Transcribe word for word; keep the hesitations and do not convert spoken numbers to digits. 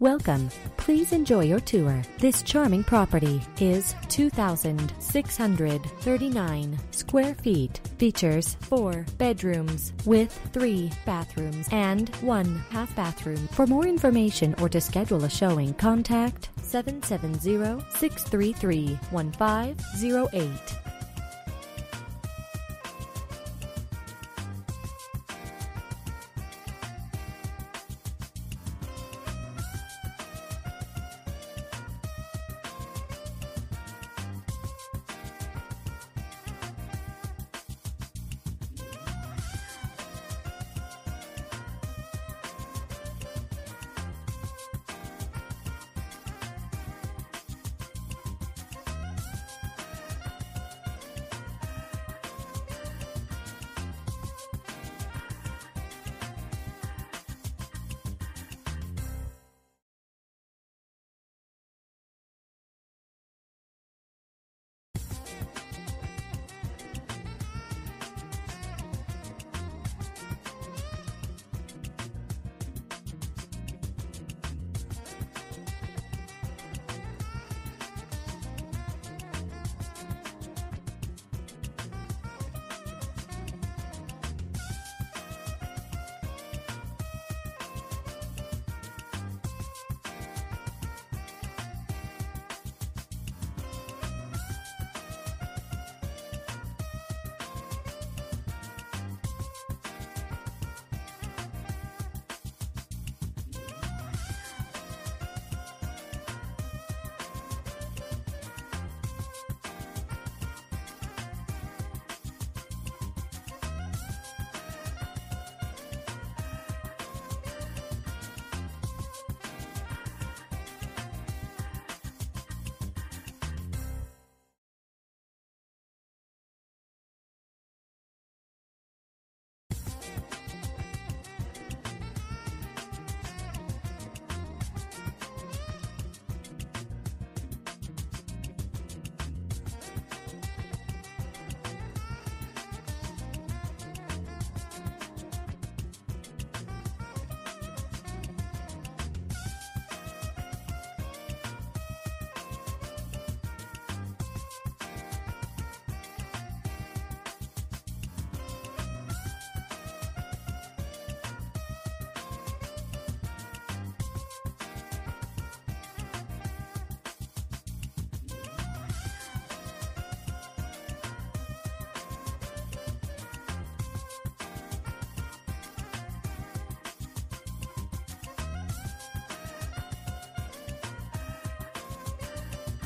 Welcome. Please enjoy your tour. This charming property is two thousand six hundred thirty-nine square feet. Features four bedrooms with three bathrooms and one half bathroom. For more information or to schedule a showing, contact seven seven zero, six three three, one five zero eight.